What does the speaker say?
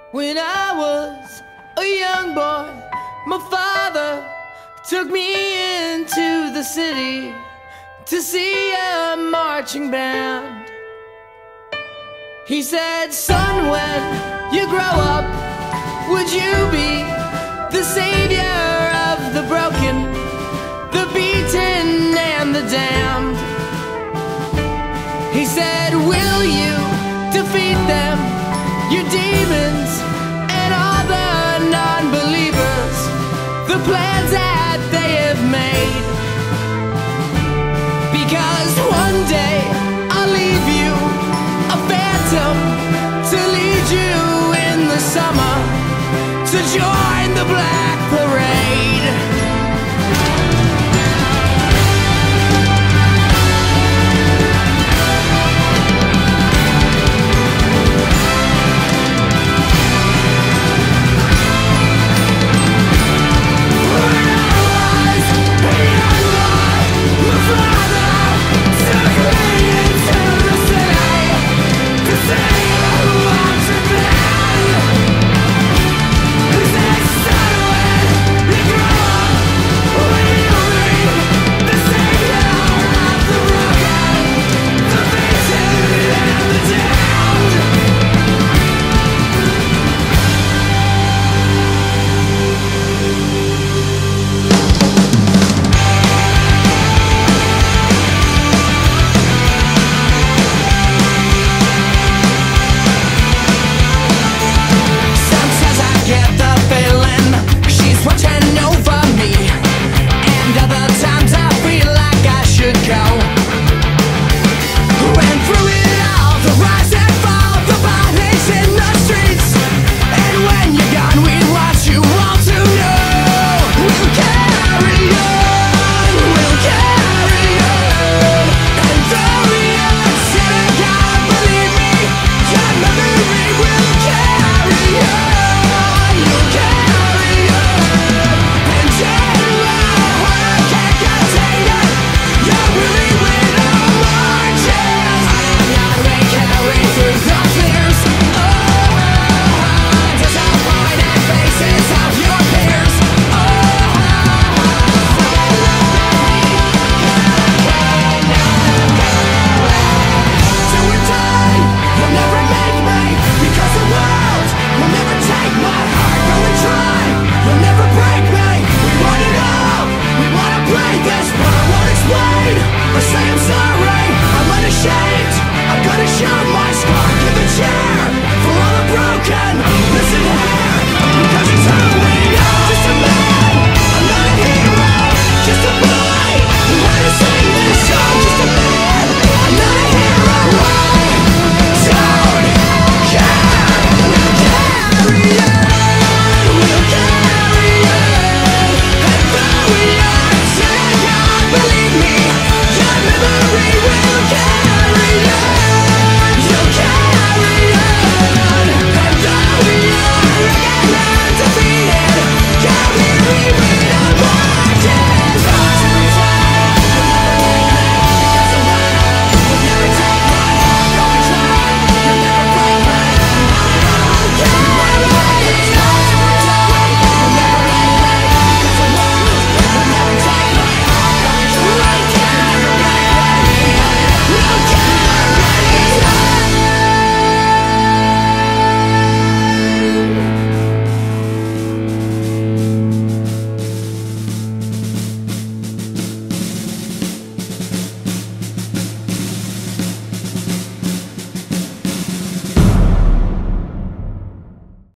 When I was a young boy, my father took me into the city to see a marching band. He said, "Son, when you grow up, would you be the savior of the broken, the beaten and the damned?" He said, "Will you defeat them, your demons and all the non-believers, the plans that they have made? Because one day I'll leave you a phantom to lead you in the summer to joy